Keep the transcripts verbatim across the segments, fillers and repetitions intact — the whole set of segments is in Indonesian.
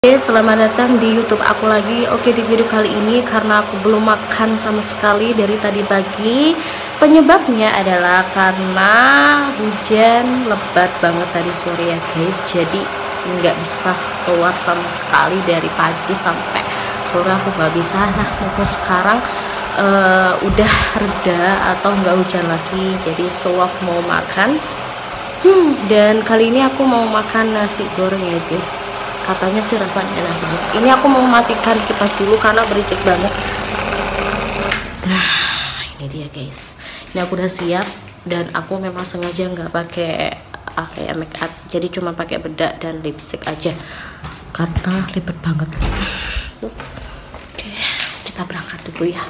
Oke, selamat datang di YouTube aku lagi. Oke, di video kali ini karena aku belum makan sama sekali dari tadi pagi. Penyebabnya adalah karena hujan lebat banget tadi sore ya guys. Jadi nggak bisa keluar sama sekali dari pagi sampai sore aku nggak bisa. Nah, mumpung sekarang uh, udah reda atau nggak hujan lagi. Jadi so aku mau makan. Hmm, dan kali ini aku mau makan nasi goreng ya guys. Katanya sih rasanya enak banget. Ini aku mau matikan kipas dulu karena berisik banget. Nah, ini dia guys. Ini aku udah siap dan aku memang sengaja nggak pakai kayak make up. Jadi cuma pakai bedak dan lipstick aja karena ribet banget. Oke, kita berangkat dulu ya.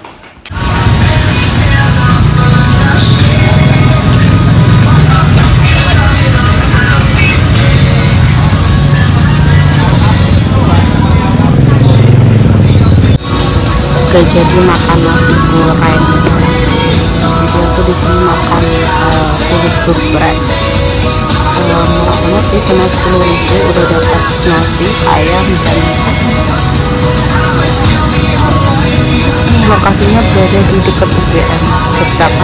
Oke, jadi makan nasi goreng. Jadi aku di sini makan uh, kulit geprek. Uh, murah banget sih, cuma sepuluh ribu udah dapat nasi, ayam dan lokasinya berada di dekat U G M Jakarta.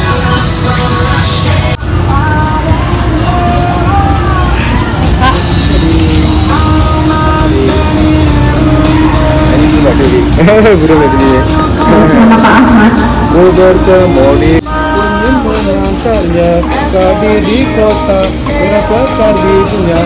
Bro begini. Ku berkemoni ingin mengantarnya ke di kota merasakan hidupnya.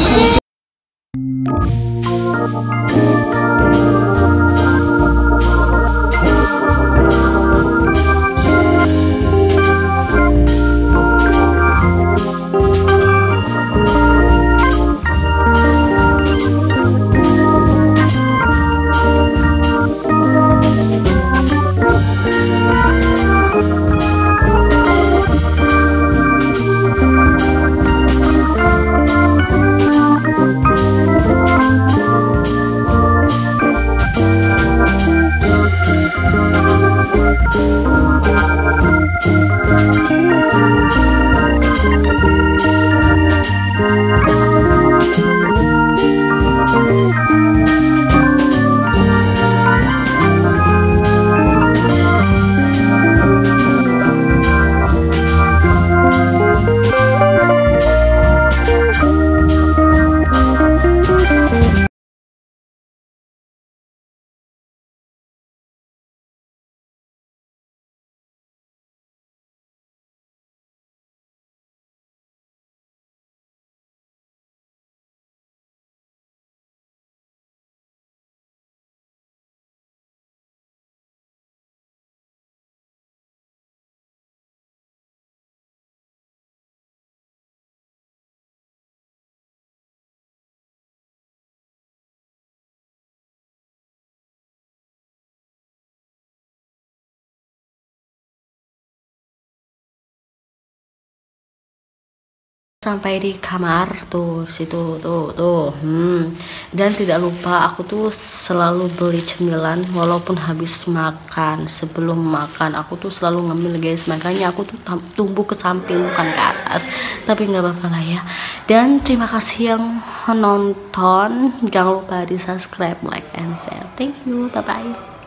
Sampai di kamar tuh situ tuh tuh hmm. Dan tidak lupa aku tuh selalu beli cemilan walaupun habis makan. Sebelum makan aku tuh selalu ngemil guys, makanya aku tuh tumbuh ke samping bukan ke atas, tapi nggak apa-apa lah ya. Dan terima kasih yang nonton, jangan lupa di subscribe, like and share. Thank you, bye bye.